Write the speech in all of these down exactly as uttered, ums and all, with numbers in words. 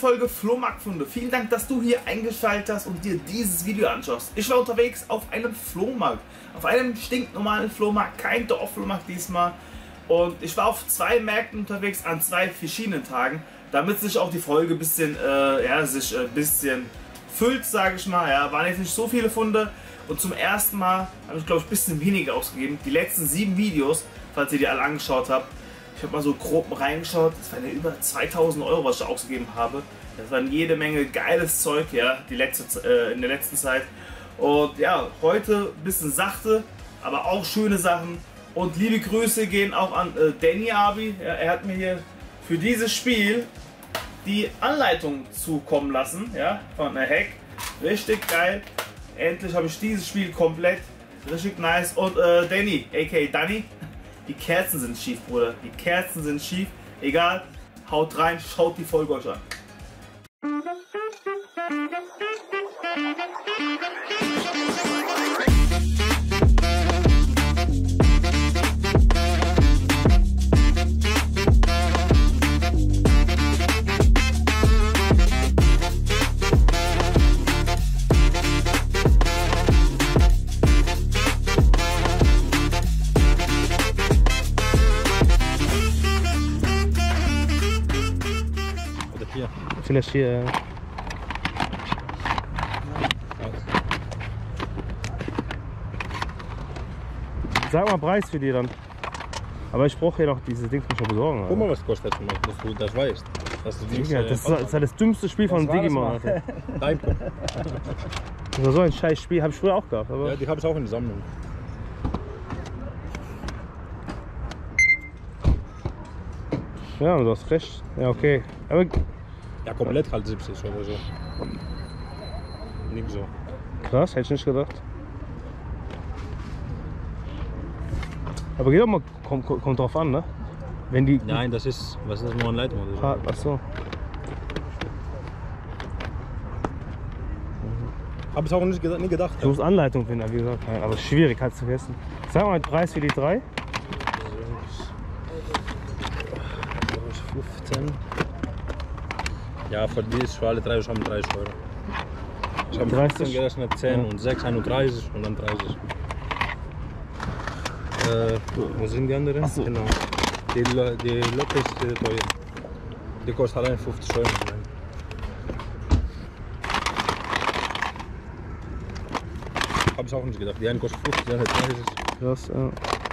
Folge Flohmarktfunde. Vielen Dank, dass du hier eingeschaltet hast und dir dieses Video anschaust. Ich war unterwegs auf einem Flohmarkt, auf einem stinknormalen Flohmarkt, kein Dorfflohmarkt diesmal. Und ich war auf zwei Märkten unterwegs an zwei verschiedenen Tagen, damit sich auch die Folge ein bisschen, äh, ja, sich ein bisschen füllt, sage ich mal. Ja, waren jetzt nicht so viele Funde und zum ersten Mal habe ich, glaube ich, ein bisschen weniger ausgegeben. Die letzten sieben Videos, falls ihr die alle angeschaut habt, ich habe mal so grob reingeschaut, das waren ja über zweitausend Euro, was ich ausgegeben habe. Das waren jede Menge geiles Zeug, ja, die letzte, äh, in der letzten Zeit. Und ja, heute ein bisschen sachte, aber auch schöne Sachen. Und liebe Grüße gehen auch an äh, Danny Abi. Ja, er hat mir hier für dieses Spiel die Anleitung zukommen lassen, ja, von der Hack. Richtig geil. Endlich habe ich dieses Spiel komplett. Richtig nice. Und äh, Danny, aka Danny, die Kerzen sind schief, Bruder. Die Kerzen sind schief. Egal, haut rein, schaut die Folge euch an. Vielleicht hier. Sag mal Preis für die dann. Aber ich brauche hier noch diese Dings nicht besorgen. Guck mal, was kostet das, dass du das weißt. Dass du Digga, äh, das, ist, das ist das dümmste Spiel von Digimon. Dein Punkt. Das war so ein scheiß Spiel, habe ich früher auch gehabt. Aber ja, die habe ich auch in der Sammlung. Ja, du hast recht. Ja, okay. Aber ja, komplett halt siebzig oder so. Nicht so. Krass, hätte ich nicht gedacht. Aber geht doch mal, kommt, kommt drauf an, ne? Wenn die. Nein, das ist, was ist das, nur ein Leitmodell? Ah, ach so. Hab ich auch nicht gedacht. Nicht gedacht ich muss Anleitung finden, wie gesagt. Nein, aber schwierig, kannst du vergessen. Sag mal den Preis für die drei. fünfzehn. Ja, für die ist für alle drei schon dreißig Euro. Ich habe fünfzehn gerechnet, zehn ja. Und sechs, einunddreißig und dann dreißig. Äh, wo sind die anderen? So. Genau. Die, die Lotte ist teuer. Die kostet allein fünfzig Euro. Hab ich auch nicht gedacht. Die eine kostet fünfzig, die andere dreißig. Krass, ja.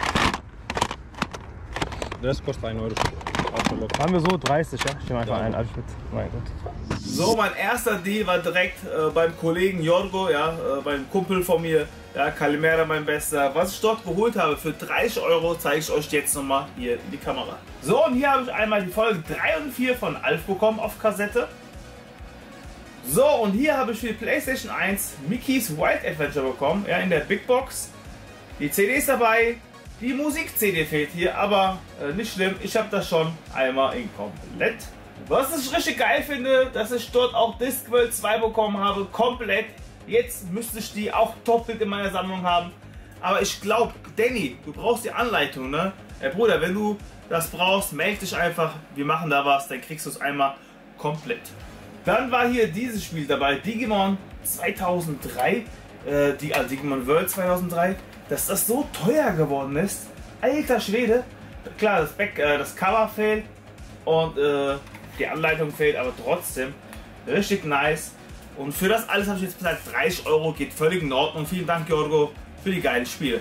Der Rest kostet ein Euro. Haben wir so dreißig, ja? Ich nehme einfach ja, einen Abschnitt. Mein Gott. So, mein erster Deal war direkt äh, beim Kollegen Jorgo, ja, äh, beim Kumpel von mir, ja, Kalimera, mein Bester. Was ich dort geholt habe für dreißig Euro, zeige ich euch jetzt nochmal hier in die Kamera. So, und hier habe ich einmal die Folge drei und vier von Alf bekommen auf Kassette. So, und hier habe ich für die PlayStation eins Mickey's Wild Adventure bekommen, ja, in der Big Box. Die C D ist dabei. Die Musik-C D fehlt hier, aber äh, nicht schlimm, ich habe das schon einmal in komplett. Was ich richtig geil finde, dass ich dort auch Discworld zwei bekommen habe, komplett. Jetzt müsste ich die auch doppelt in meiner Sammlung haben. Aber ich glaube, Danny, du brauchst die Anleitung, ne? Ey Bruder, wenn du das brauchst, melde dich einfach, wir machen da was, dann kriegst du es einmal komplett. Dann war hier dieses Spiel dabei, Digimon zweitausenddrei, äh, die, also Digimon World zweitausenddrei. Dass das so teuer geworden ist, alter Schwede. Klar, das, Back, äh, das Cover fehlt und äh, die Anleitung fehlt, aber trotzdem richtig nice. Und für das alles habe ich jetzt bezahlt dreißig Euro, geht völlig in Ordnung. Vielen Dank, Jorgo, für die geilen Spiele.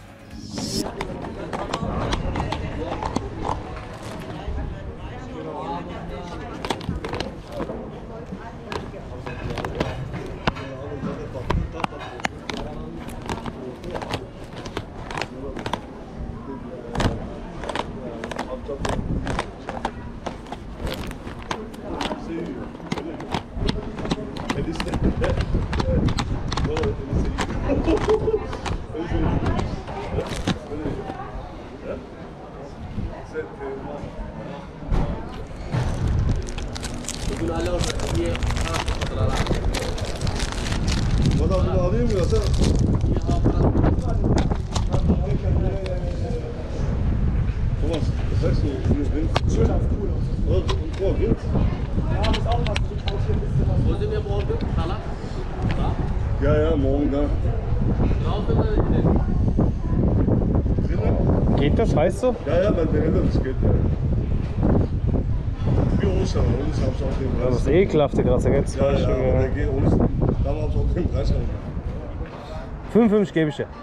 Valla bunu alayım mı yoksa? Thomas, was sagst du? Schön auf cool. Und Tor, geht's? Ja, muss aufpassen. Ja, ja, morgen da. Geht das, weißt du? Ja, ja, bei den Eltern, das geht ja. Wie Ostern, uns haben sie auch den Preis. Das ist ekelhafte Gras, da gibt's Ja, ja, Stück, aber der geht uns, da haben sie auch den Preis an. fünfundfünfzig gebe ich dir.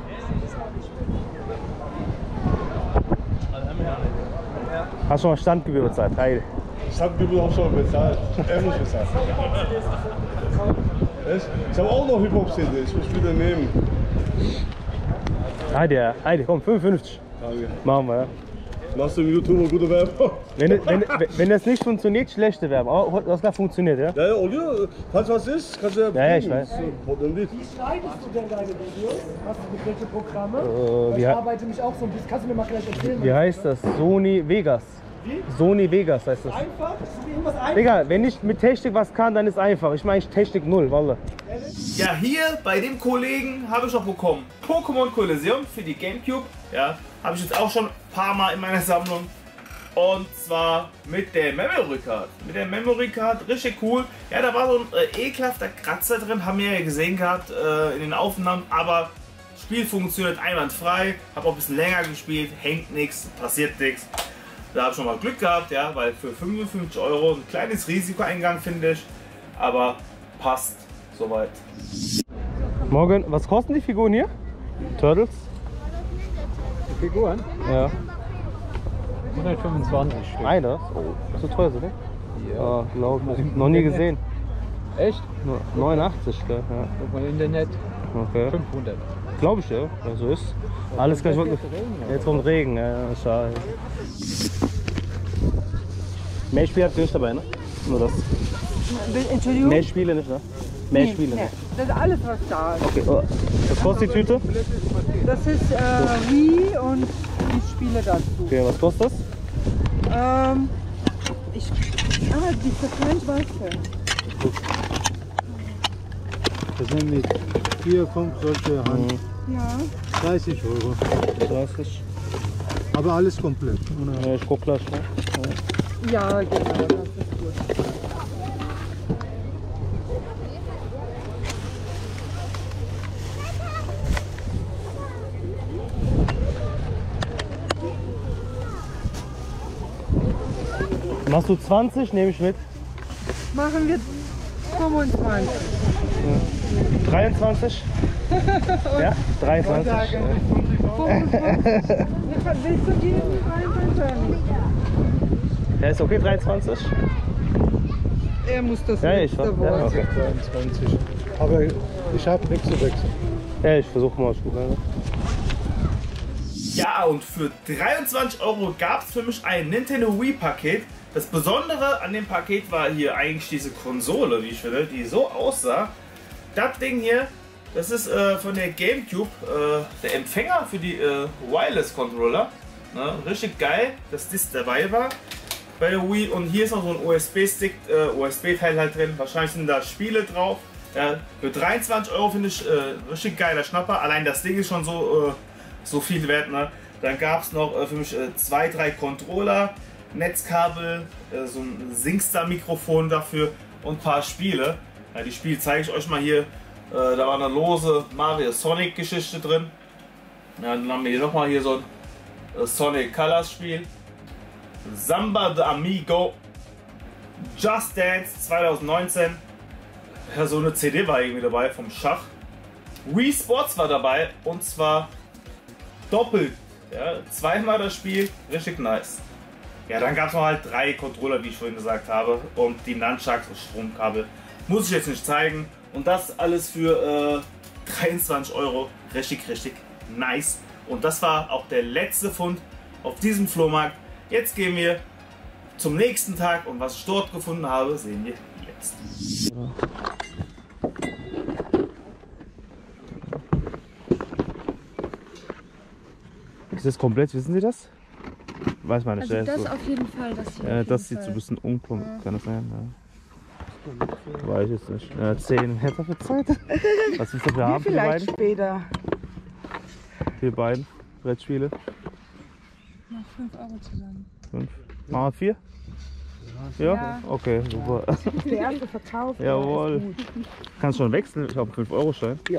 Hast schon mal Standgebühr bezahlt? Heide. Standgebühr auch schon bezahlt. Er muss bezahlen. Ich habe auch noch Hip-Hop-C D, ich muss wieder nehmen. Heide, ja. Heide, komm, fünfundfünfzig. Danke. Machen wir, ja. Machst du im YouTube gute Werbung? Wenn, wenn, wenn das nicht funktioniert, schlechte Werbung. Aber das hat funktioniert, ja? Ja, ja, Olio, falls was ist, kannst du ja Ja, ja, ich weiß. So, Problem nicht. Wie schneidest du denn deine Videos? Hast du mit welchen Programme? Äh, ich wie, arbeite mich auch so ein bisschen. Kannst du mir mal gleich erzählen? wie heißt das? Sony Vegas. Wie? Sony Vegas heißt das. Einfach? Ist irgendwas einfach? Digga, wenn ich mit Technik was kann, dann ist einfach. Ich meine Technik null, Wallah. Ja, hier bei dem Kollegen habe ich noch bekommen Pokémon Colosseum für die Gamecube. Ja, habe ich jetzt auch schon ein paar Mal in meiner Sammlung. Und zwar mit der Memory Card. Mit der Memory Card, richtig cool. Ja, da war so ein äh, ekelhafter Kratzer drin, haben wir ja gesehen gehabt äh, in den Aufnahmen. Aber das Spiel funktioniert einwandfrei. Habe auch ein bisschen länger gespielt, hängt nichts, passiert nichts. Da habe ich schon mal Glück gehabt, ja, weil für fünfundfünfzig Euro ein kleines Risikoeingang finde ich. Aber passt soweit. Morgen, was kosten die Figuren hier? Turtles? Die Figuren? Ja. hundertfünfundzwanzig Stück. Einer? Oh, so teuer sind die? Ja, glaub ich. Noch nie gesehen. Echt? Nur neunundachtzig, gell? Ja. Guck mal, Internet. Okay. fünfhundert. Glaube ich, ja. Ja, so ist. Alles gleich. Jetzt kommt Regen, ja, schade. Mehr Spiele habt ihr nicht dabei, ne? Nur das. Entschuldigung? Mehr Spiele nicht, ne? Mehr Nee, Spiele nee. nicht. Das ist alles, was da ist. Okay. Oh. Was kostet die Tüte? Das ist äh, Wii und die Spiele dazu. Okay, was kostet das? Ähm, ich, ah, die verkleint weiße. Das sind mit vier, fünf solche Hand. Ja. dreißig Euro. dreißig. Aber alles komplett. Ohne Ja, ich guck gleich. Ne? Ja, genau, das ist gut. Machst du zwanzig? Nehme ich mit. Machen wir fünfundzwanzig. dreiundzwanzig? Ja, dreiundzwanzig. Ja. fünfundzwanzig. Willst du geben? dreiundzwanzig? Ja, ist okay, dreiundzwanzig? Er muss das Ja, ich letzte ja, Wort. okay. zweiundzwanzig. Aber ich habe nichts zu wechseln. Ja, ich versuche mal. Ich guck mal. Ja, und für dreiundzwanzig Euro gab es für mich ein Nintendo Wii Paket. Das Besondere an dem Paket war hier eigentlich diese Konsole, wie ich finde, die so aussah. Das Ding hier, das ist äh, von der Gamecube, äh, der Empfänger für die äh, Wireless Controller. Ne, richtig geil, dass das dabei war bei der Wii. Und hier ist noch so ein U S B-Stick, äh, U S B-Teil halt drin. Wahrscheinlich sind da Spiele drauf. Ja, für dreiundzwanzig Euro finde ich äh, richtig geiler Schnapper. Allein das Ding ist schon so, äh, so viel wert. Ne? Dann gab es noch äh, für mich äh, zwei, drei Controller, Netzkabel, äh, so ein Singstar-Mikrofon dafür und ein paar Spiele. Ja, die Spiele zeige ich euch mal hier. Äh, da war eine lose Mario Sonic Geschichte drin. Ja, dann haben wir hier nochmal hier so ein äh, Sonic Colors Spiel. Samba de Amigo. Just Dance zwanzig neunzehn. Ja, so eine C D war irgendwie dabei vom Schach. Wii Sports war dabei und zwar doppelt. Ja, zweimal das Spiel, richtig nice. Ja, dann gab es noch halt drei Controller, wie ich vorhin gesagt habe, und die Nunchucks und Stromkabel. Muss ich jetzt nicht zeigen. Und das alles für äh, dreiundzwanzig Euro. Richtig, richtig nice. Und das war auch der letzte Fund auf diesem Flohmarkt. Jetzt gehen wir zum nächsten Tag und was ich dort gefunden habe, sehen wir jetzt. Ist das komplett, wissen Sie das? Weiß man nicht. Also ja, das so. auf jeden Fall, das hier. Ja, auf das jeden sieht Fall. so ein bisschen unkommt, ja. Kann das sein? Ja. Weiß ich jetzt nicht. Ja, zehn Hätte für Zeit. Was willst du dafür haben für die Vielleicht beiden? später. Für die beiden Brettspiele? Noch fünf Euro zusammen. Fünf. Machen wir vier? Ja? Ja. Okay, super. Der erste Verkauf. Jawohl. Kannst schon wechseln? Ich habe einen fünf Euro Schein. Ja.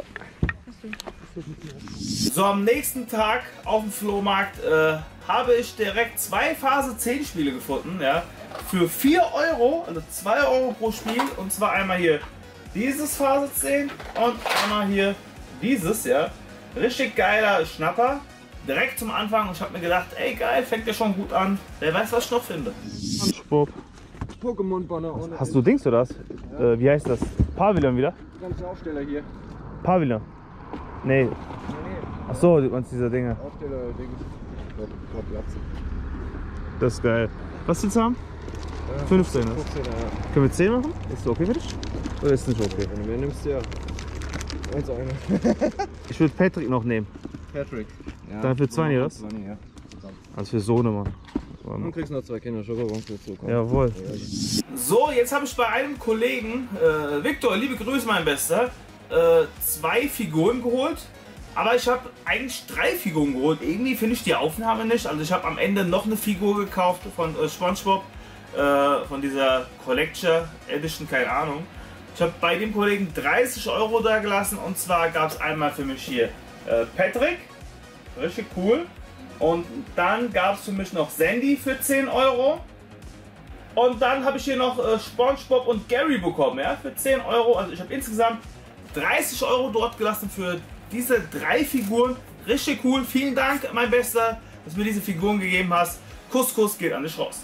So, am nächsten Tag auf dem Flohmarkt äh, habe ich direkt zwei Phase zehn Spiele gefunden. Ja, für vier Euro, also zwei Euro pro Spiel. Und zwar einmal hier dieses Phase zehn und einmal hier dieses. Ja, richtig geiler Schnapper. Direkt zum Anfang. Und ich habe mir gedacht, ey geil, fängt ja schon gut an. Wer weiß, was ich noch finde. Spruch. Pokémon-Banner ohne. Hast du Dings oder das? Äh, wie heißt das? Pavillon wieder? Ganze Aufsteller hier. Pavillon. Nee. Achso, du meinst diese Dinge. Aufsteller, Dings. Gott, Platz. Das ist geil. Was willst du haben? Ja, fünfzehn. fünfzehn, ja. Können wir zehn machen? Ist das okay für dich? Oder ist nicht okay? Wenn du mehr nimmst, ja. Eins eine. Ich würde Patrick noch nehmen. Patrick. Ja, Dann für zwei, oder was? zwanzig, ja. Also für Sohnemann. Dann kriegst du noch zwei Kinder Schokobons dazu. Komm. Jawohl. So, jetzt habe ich bei einem Kollegen, äh, Victor, liebe Grüße, mein Bester, äh, zwei Figuren geholt. Aber ich habe eigentlich drei Figuren geholt. Irgendwie finde ich die Aufnahme nicht. Also ich habe am Ende noch eine Figur gekauft von äh, SpongeBob, äh, von dieser Collector Edition, keine Ahnung. Ich habe bei dem Kollegen dreißig Euro da gelassen. Und zwar gab es einmal für mich hier äh, Patrick, richtig cool. Und dann gab es für mich noch Sandy für zehn Euro. Und dann habe ich hier noch äh, SpongeBob und Gary bekommen, ja, für zehn Euro. Also ich habe insgesamt dreißig Euro dort gelassen für diese drei Figuren. Richtig cool. Vielen Dank, mein Bester, dass du mir diese Figuren gegeben hast. Kuss, Kuss geht an dich raus.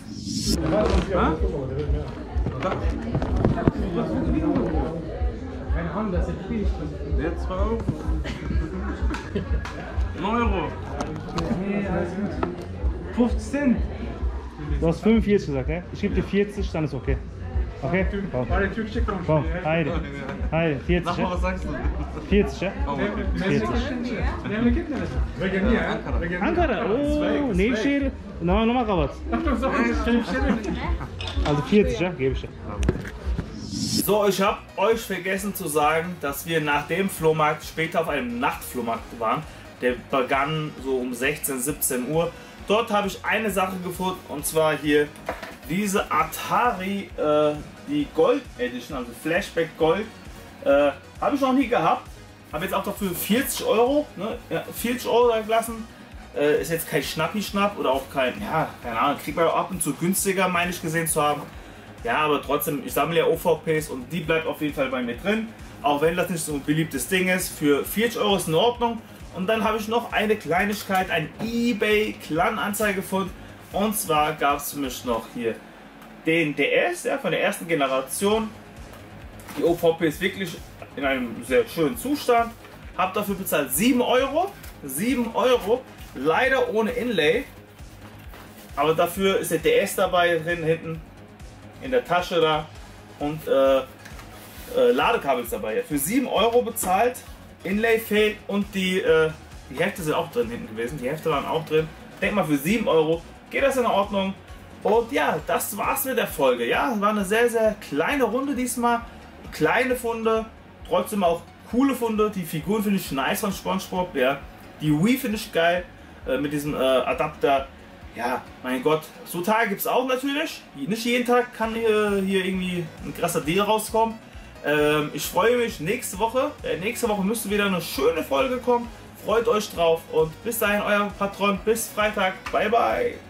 Keine Ahnung, das ist viel. Der zwei Euro. neun Euro. Nee, alles gut. fünfzehn. Du hast fünfundvierzig gesagt, ne? Ich gebe dir vierzig, dann ist okay. Okay? Komm. War der türkische Kampf. Komm, Heide. Heide, vierzig, ja? Was sagst du? vierzig, ja? vierzig. Ankara, oh, Nevşehir. Nochmal, nochmal Rabatt. Also vierzig, ja? Gebe ich dir. So, ich habe euch vergessen zu sagen, dass wir nach dem Flohmarkt später auf einem Nachtflohmarkt waren. Der begann so um sechzehn, siebzehn Uhr. Dort habe ich eine Sache gefunden, und zwar hier diese Atari, äh, die Gold Edition, also Flashback Gold. Äh, habe ich noch nie gehabt. Habe jetzt auch dafür vierzig Euro, ne, ja, vierzig Euro da gelassen. Äh, ist jetzt kein Schnappi-Schnapp oder auch kein, ja, keine Ahnung, kriegt man auch ab und zu günstiger, meine ich gesehen zu haben. Ja, aber trotzdem, ich sammle ja O V Ps und die bleibt auf jeden Fall bei mir drin. Auch wenn das nicht so ein beliebtes Ding ist, für vierzig Euro ist in Ordnung. Und dann habe ich noch eine Kleinigkeit, ein eBay Kleinanzeige gefunden. Und zwar gab es für mich noch hier den D S, ja, von der ersten Generation. Die O V P ist wirklich in einem sehr schönen Zustand. Habe dafür bezahlt sieben Euro. sieben Euro, leider ohne Inlay. Aber dafür ist der D S dabei drin, hinten in der Tasche da. Und äh, äh, Ladekabel ist dabei. Für sieben Euro bezahlt. Inlay fehlt und die, äh, die Hefte sind auch drin hinten gewesen. Die Hefte waren auch drin. Denk mal, für sieben Euro geht das in Ordnung. Und ja, das war's mit der Folge. Ja, war eine sehr, sehr kleine Runde diesmal. Kleine Funde, trotzdem auch coole Funde. Die Figuren finde ich nice von SpongeBob. Ja. Die Wii finde ich geil äh, mit diesem äh, Adapter. Ja, mein Gott, so Tage gibt es auch natürlich. Nicht jeden Tag kann hier, hier irgendwie ein krasser Deal rauskommen. Ähm, ich freue mich nächste Woche. Äh, nächste Woche müsste wieder eine schöne Folge kommen. Freut euch drauf und bis dahin euer Patron. Bis Freitag. Bye, bye.